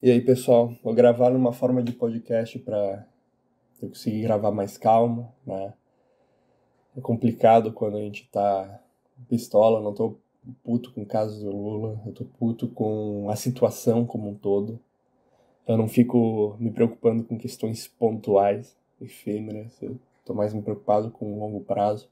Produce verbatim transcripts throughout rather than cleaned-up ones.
E aí, pessoal, vou gravar numa forma de podcast para eu conseguir gravar mais calmo, né? É complicado quando a gente tá pistola, não tô puto com o caso do Lula, eu tô puto com a situação como um todo. Eu não fico me preocupando com questões pontuais, efêmeras, eu tô mais me preocupado com o longo prazo.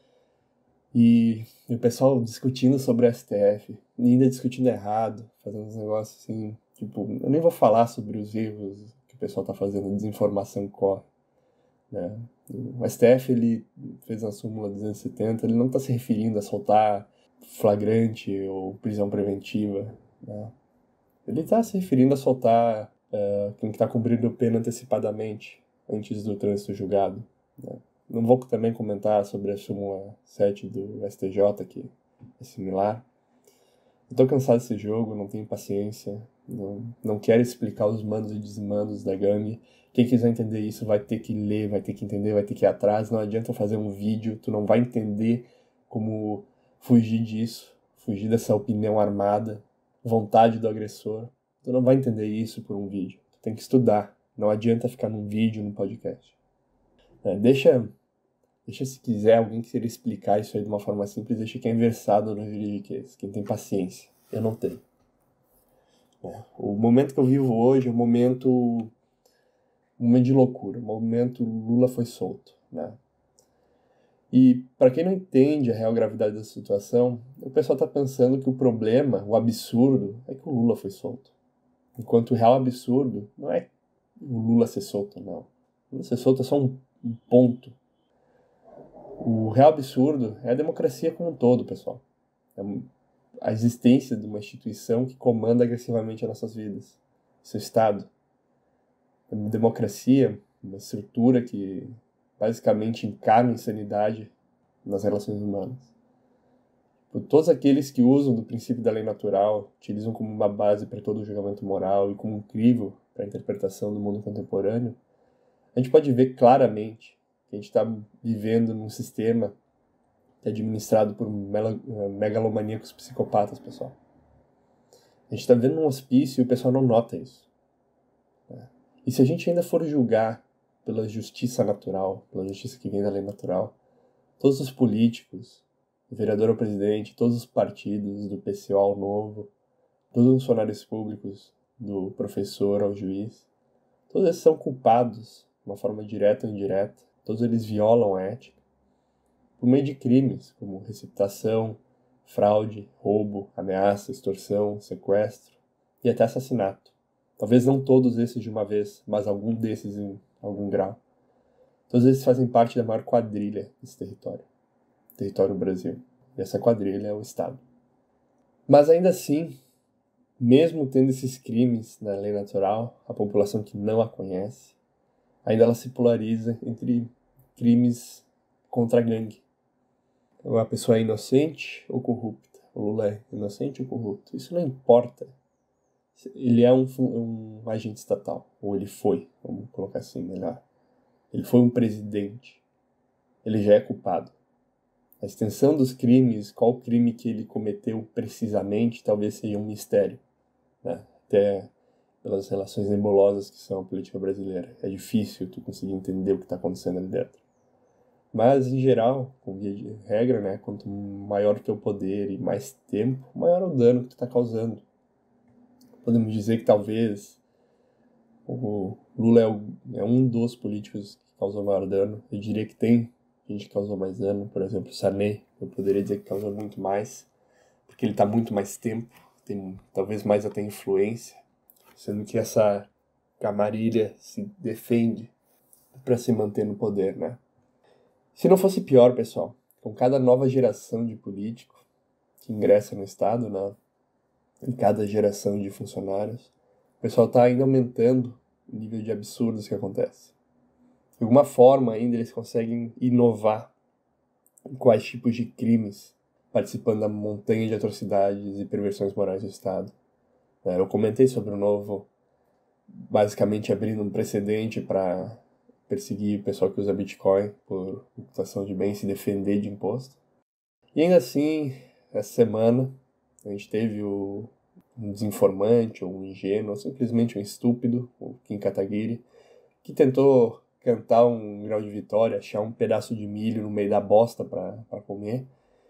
E o pessoal discutindo sobre o S T F, e ainda discutindo errado, fazendo uns negócios assim, tipo, eu nem vou falar sobre os erros que o pessoal tá fazendo, a desinformação que corre, né? O S T F, ele fez a súmula duzentos e setenta, ele não está se referindo a soltar flagrante ou prisão preventiva, né? Ele está se referindo a soltar uh, quem está cumprindo pena antecipadamente, antes do trânsito julgado, né? Não vou também comentar sobre a súmula sete do S T J, que é similar. Eu tô cansado desse jogo, não tenho paciência, não, não quero explicar os mandos e desmandos da gangue. Quem quiser entender isso vai ter que ler, vai ter que entender, vai ter que ir atrás. Não adianta eu fazer um vídeo, tu não vai entender como fugir disso, fugir dessa opinião armada, vontade do agressor. Tu não vai entender isso por um vídeo. Tu tem que estudar. Não adianta ficar num vídeo, num podcast. É, deixa, deixa se quiser alguém que queira explicar isso aí de uma forma simples, deixa quem é versado no juridiquês, quem tem paciência. Eu não tenho. É, o momento que eu vivo hoje é um momento, um momento de loucura, um momento Lula foi solto, né? E para quem não entende a real gravidade da situação, o pessoal tá pensando que o problema, o absurdo, é que o Lula foi solto. Enquanto o real absurdo não é o Lula ser solto, não. O Lula ser solto é só um, um ponto. O real absurdo é a democracia como um todo, pessoal. É a existência de uma instituição que comanda agressivamente as nossas vidas. Seu Estado. A democracia, uma estrutura que basicamente encarna insanidade nas relações humanas. Por todos aqueles que usam do princípio da lei natural, utilizam como uma base para todo o julgamento moral e como um crivo para a interpretação do mundo contemporâneo, a gente pode ver claramente que a gente está vivendo num sistema que é administrado por megalomaníacos psicopatas, pessoal. A gente está vendo um hospício e o pessoal não nota isso. E se a gente ainda for julgar pela justiça natural, pela justiça que vem da lei natural, todos os políticos, do vereador ao presidente, todos os partidos, do P C O ao Novo, todos os funcionários públicos, do professor ao juiz, todos eles são culpados, de uma forma direta ou indireta, todos eles violam a ética, por meio de crimes como receptação, fraude, roubo, ameaça, extorsão, sequestro e até assassinato. Talvez não todos esses de uma vez, mas algum desses em algum grau. Todos eles fazem parte da maior quadrilha desse território, território Brasil. E essa quadrilha é o Estado. Mas ainda assim, mesmo tendo esses crimes na lei natural, a população que não a conhece, ainda ela se polariza entre crimes contra a gangue. Ou a pessoa é inocente ou corrupta. O Lula é inocente ou corrupto. Isso não importa. Ele é um, um agente estatal. Ou ele foi, vamos colocar assim melhor. Ele foi um presidente. Ele já é culpado. A extensão dos crimes, qual crime que ele cometeu precisamente, talvez seja um mistério, né? Até pelas relações nebulosas que são a política brasileira. É difícil tu conseguir entender o que está acontecendo ali dentro. Mas, em geral, com via de regra, né, quanto maior o teu poder e mais tempo, maior o dano que tu está causando. Podemos dizer que talvez o Lula é, o, é um dos políticos que causou maior dano. Eu diria que tem gente que causou mais dano, por exemplo, o Sarney, eu poderia dizer que causou muito mais, porque ele está muito mais tempo, tem talvez mais até influência, sendo que essa camarilha se defende para se manter no poder, né? Se não fosse pior, pessoal, com cada nova geração de político que ingressa no Estado, né, em cada geração de funcionários, o pessoal está ainda aumentando o nível de absurdos que acontece. De alguma forma, ainda eles conseguem inovar em quais tipos de crimes, participando da montanha de atrocidades e perversões morais do Estado. Eu comentei sobre o Novo, basicamente abrindo um precedente para perseguir o pessoal que usa Bitcoin por ocultação de bens e se defender de imposto. E ainda assim, essa semana, a gente teve o um desinformante, ou um ingênuo, ou simplesmente um estúpido, o Kim Kataguiri, que tentou cantar um grau de vitória, achar um pedaço de milho no meio da bosta para comer,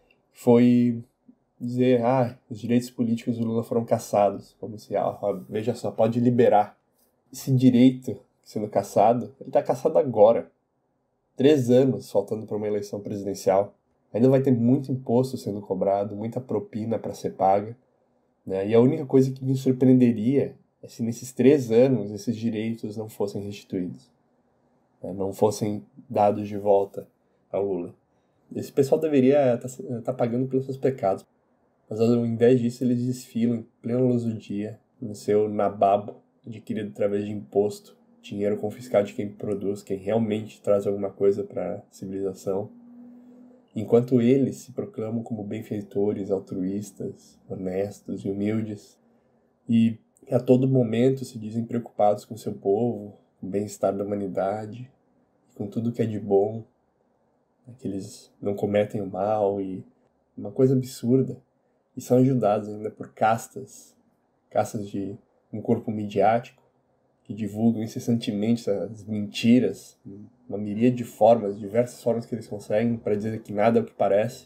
foi dizer, ah, os direitos políticos do Lula foram cassados, como se, ah, veja só, pode liberar. Esse direito sendo cassado, ele está cassado agora. Três anos faltando para uma eleição presidencial. Ainda vai ter muito imposto sendo cobrado, muita propina para ser paga, né? E a única coisa que me surpreenderia é se nesses três anos esses direitos não fossem restituídos, né? Não fossem dados de volta ao Lula. Esse pessoal deveria estar tá, tá pagando pelos seus pecados. Mas ao invés disso, eles desfilam em plena luz do dia, no seu nababo, adquirido através de imposto, dinheiro confiscado de quem produz, quem realmente traz alguma coisa para a civilização. Enquanto eles se proclamam como benfeitores, altruístas, honestos e humildes, e a todo momento se dizem preocupados com seu povo, com o bem-estar da humanidade, com tudo que é de bom, que eles não cometem o mal e uma coisa absurda. E são ajudados ainda por castas, castas de um corpo midiático, que divulgam incessantemente as mentiras, uma miríade de formas, diversas formas que eles conseguem para dizer que nada é o que parece,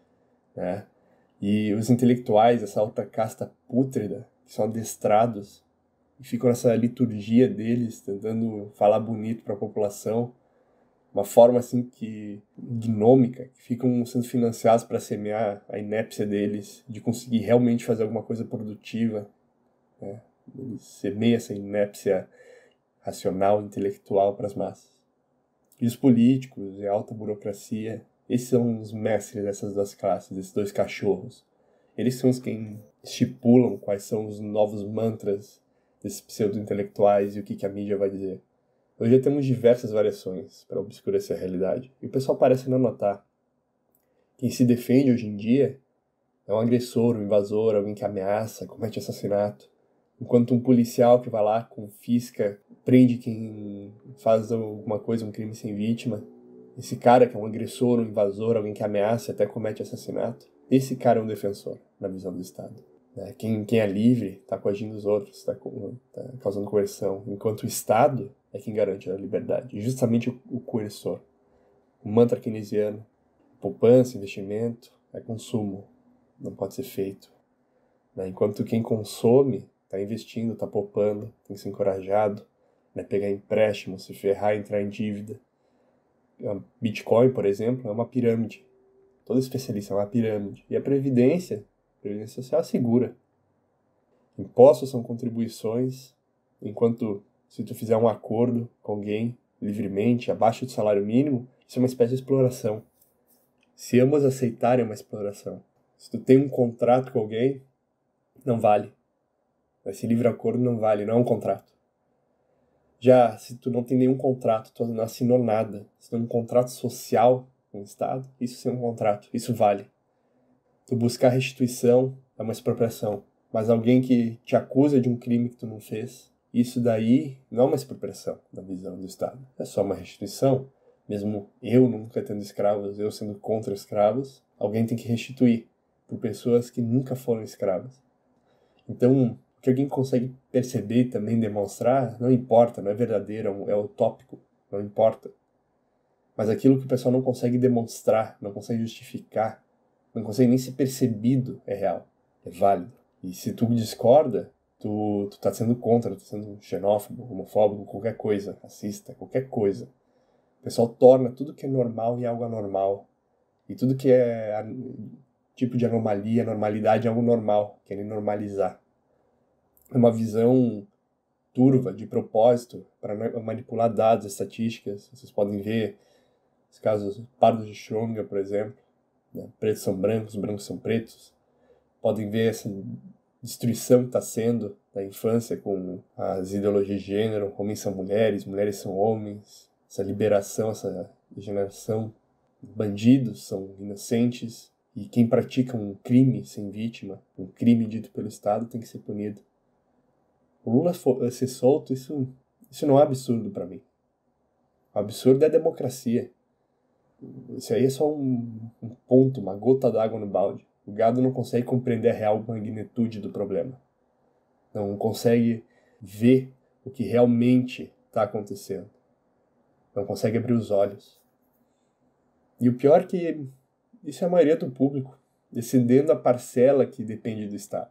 né? E os intelectuais, essa alta casta pútrida, que são adestrados e ficam nessa liturgia deles, tentando falar bonito para a população, uma forma assim que gnômica, que ficam sendo financiados para semear a inépcia deles, de conseguir realmente fazer alguma coisa produtiva, né? Eles semeiam essa inépcia racional, intelectual para as massas. E os políticos e a alta burocracia, esses são os mestres dessas duas classes, esses dois cachorros. Eles são os que estipulam quais são os novos mantras desses pseudo-intelectuais e o que, que a mídia vai dizer. Hoje já temos diversas variações para obscurecer a realidade, e o pessoal parece não notar. Quem se defende hoje em dia é um agressor, um invasor, alguém que ameaça, comete assassinato, enquanto um policial que vai lá, confisca, prende quem faz alguma coisa, um crime sem vítima. Esse cara que é um agressor, um invasor, alguém que ameaça e até comete assassinato, esse cara é um defensor na visão do Estado. Quem, quem é livre está coagindo os outros, está tá causando coerção, enquanto o Estado é quem garante a liberdade, justamente o, o coerçor. O mantra keynesiano, poupança, investimento, é consumo, não pode ser feito. Né? Enquanto quem consome está investindo, está poupando, tem que ser encorajado, né? Pegar empréstimo, se ferrar, entrar em dívida. Bitcoin, por exemplo, é uma pirâmide. Todo especialista é uma pirâmide. E a Previdência, a Previdência Social segura. Impostos são contribuições, enquanto se tu fizer um acordo com alguém livremente, abaixo do salário mínimo, isso é uma espécie de exploração. Se ambos aceitarem, é uma exploração. Se tu tem um contrato com alguém, não vale. Esse livre acordo não vale, não é um contrato. Já se tu não tem nenhum contrato, tu não assinou nada, se tu tem um contrato social com o Estado, isso sim é um contrato, isso vale. Tu buscar restituição é uma expropriação, mas alguém que te acusa de um crime que tu não fez, isso daí não é uma expropriação na visão do Estado, é só uma restituição. Mesmo eu nunca tendo escravos, eu sendo contra escravos, alguém tem que restituir por pessoas que nunca foram escravas. Então, o que alguém consegue perceber e também demonstrar, não importa, não é verdadeiro, é utópico, não importa. Mas aquilo que o pessoal não consegue demonstrar, não consegue justificar, não consegue nem ser percebido, é real, é válido. E se tu discorda, tu, tu tá sendo contra, tu tá sendo xenófobo, homofóbico, qualquer coisa, racista, qualquer coisa. O pessoal torna tudo que é normal em algo anormal. E tudo que é tipo de anomalia, normalidade é algo normal, querem normalizar. É uma visão turva, de propósito, para manipular dados, estatísticas. Vocês podem ver os casos pardos de Schrödinger, por exemplo, né? Pretos são brancos, brancos são pretos. Podem ver essa destruição que está sendo da infância com as ideologias de gênero, homens são mulheres, mulheres são homens, essa liberação, essa degeneração. Bandidos são inocentes e quem pratica um crime sem vítima, um crime dito pelo Estado, tem que ser punido. O Lula ser solto, isso, isso não é absurdo para mim. O absurdo é a democracia. Isso aí é só um, um ponto, uma gota d'água no balde. O gado não consegue compreender a real magnitude do problema. não consegue ver o que realmente está acontecendo, não consegue abrir os olhos. E o pior é que isso é a maioria do público, descendendo a parcela que depende do Estado.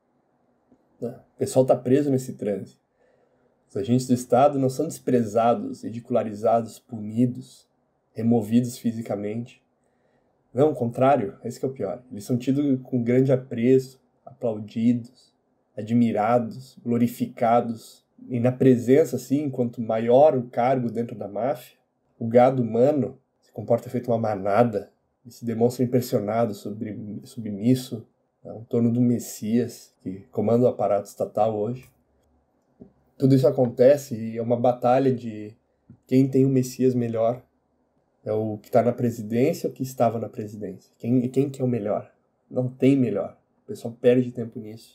O pessoal está preso nesse transe. Os agentes do Estado não são desprezados, ridicularizados, punidos, removidos fisicamente. Não, ao contrário, esse que é o pior. Eles são tidos com grande apreço, aplaudidos, admirados, glorificados. E na presença, assim, quanto maior o cargo dentro da máfia, o gado humano se comporta feito uma manada e se demonstra impressionado, submisso, né, em torno do Messias que comanda o aparato estatal hoje. Tudo isso acontece e é uma batalha de quem tem o Messias melhor. É o que está na presidência ou o que estava na presidência? Quem, quem que é o melhor? Não tem melhor. O pessoal perde tempo nisso.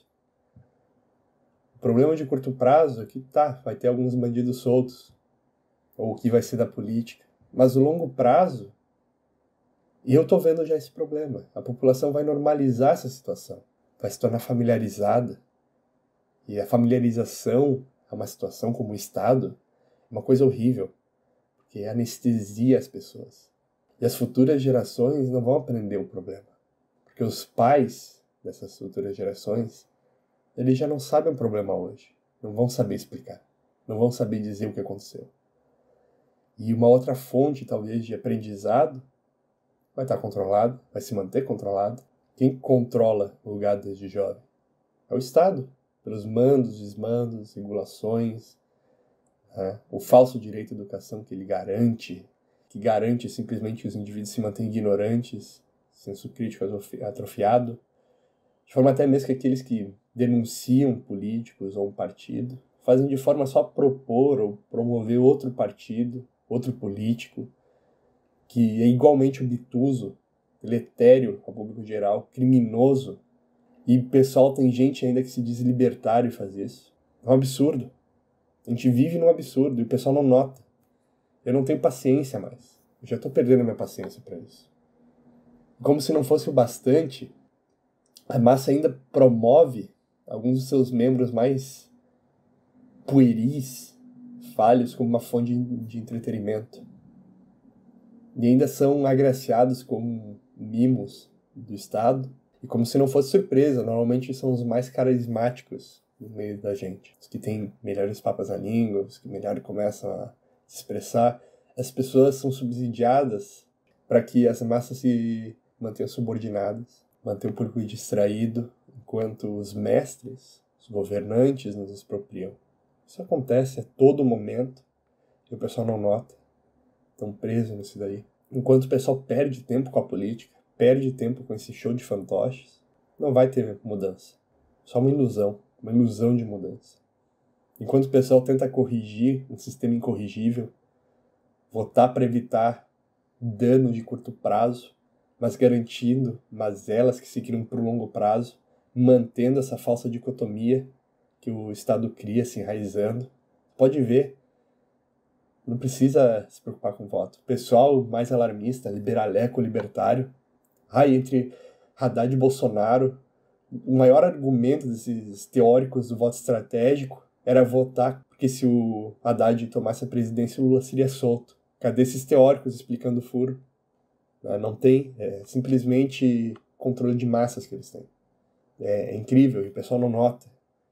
O problema de curto prazo é que tá, vai ter alguns bandidos soltos. Ou o que vai ser da política. Mas o longo prazo, e eu tô vendo já esse problema. A população vai normalizar essa situação. Vai se tornar familiarizada. E a familiarização a uma situação como o Estado é uma coisa horrível. Porque anestesia as pessoas. E as futuras gerações não vão aprender o problema. Porque os pais dessas futuras gerações, eles já não sabem o problema hoje. Não vão saber explicar. Não vão saber dizer o que aconteceu. E uma outra fonte, talvez, de aprendizado vai estar controlado, vai se manter controlado. Quem controla o lugar desde jovem? É o Estado. Pelos mandos, desmandos, regulações, né? O falso direito à educação que ele garante, que garante simplesmente que os indivíduos se mantenham ignorantes, senso crítico atrofiado, de forma até mesmo que aqueles que denunciam políticos ou um partido fazem de forma só propor ou promover outro partido, outro político, que é igualmente obtuso, deletério ao público geral, criminoso, e o pessoal tem gente ainda que se diz libertário e faz isso. É um absurdo. A gente vive num absurdo e o pessoal não nota. Eu não tenho paciência mais. Eu já estou perdendo a minha paciência para isso. Como se não fosse o bastante, a massa ainda promove alguns dos seus membros mais pueris, falhos, como uma fonte de entretenimento. E ainda são agraciados como mimos do Estado. E como se não fosse surpresa, normalmente são os mais carismáticos no meio da gente. Os que têm melhores papas na língua, os que melhor começam a se expressar. As pessoas são subsidiadas para que as massas se mantenham subordinadas, mantenham o público distraído, enquanto os mestres, os governantes nos expropriam. Isso acontece a todo momento e o pessoal não nota. Estão presos nisso daí. Enquanto o pessoal perde tempo com a política, perde tempo com esse show de fantoches, não vai ter mudança. Só uma ilusão, uma ilusão de mudança. Enquanto o pessoal tenta corrigir um sistema incorrigível, votar para evitar dano de curto prazo, mas garantindo mazelas que se criam por longo prazo, mantendo essa falsa dicotomia que o Estado cria, se enraizando. Pode ver, não precisa se preocupar com voto. O pessoal mais alarmista, liberaleco, libertário, ah, entre Haddad e Bolsonaro, o maior argumento desses teóricos do voto estratégico era votar porque se o Haddad tomasse a presidência, o Lula seria solto. Cadê esses teóricos explicando o furo? Não tem, é simplesmente controle de massas que eles têm. É, é incrível, e o pessoal não nota.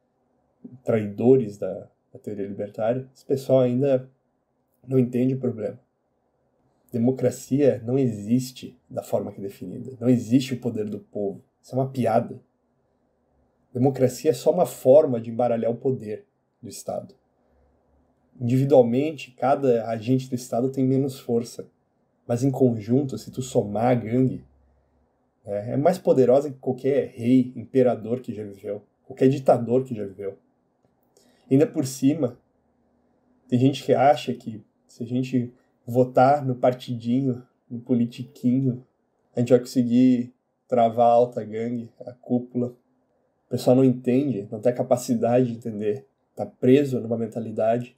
Traidores da, da teoria libertária, esse pessoal ainda não entende o problema. Democracia não existe da forma que é definida. Não existe o poder do povo. Isso é uma piada. Democracia é só uma forma de embaralhar o poder do Estado. Individualmente, cada agente do Estado tem menos força. Mas em conjunto, se tu somar a gangue, é, é mais poderosa que qualquer rei, imperador que já viveu. Qualquer ditador que já viveu. Ainda por cima, tem gente que acha que se a gente votar no partidinho, no politiquinho, a gente vai conseguir travar a alta gangue, a cúpula. O pessoal não entende, não tem a capacidade de entender. Está preso numa mentalidade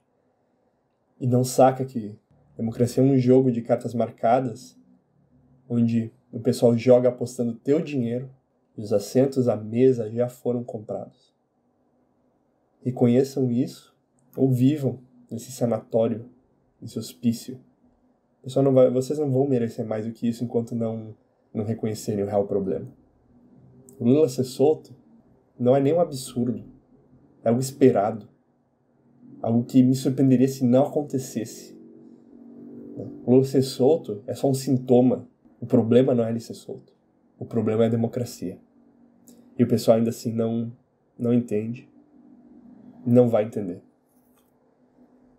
e não saca que democracia é um jogo de cartas marcadas, onde o pessoal joga apostando teu dinheiro e os assentos à mesa já foram comprados. reconheçam isso ou vivam nesse sanatório, nesse hospício. Pessoal, não vai, vocês não vão merecer mais do que isso enquanto não, não reconhecerem o real problema. O Lula ser solto não é nem um absurdo, é algo esperado, algo que me surpreenderia se não acontecesse. O Lula ser solto é só um sintoma. O problema não é ele ser solto. O problema é a democracia. E o pessoal ainda assim não, não entende, não vai entender.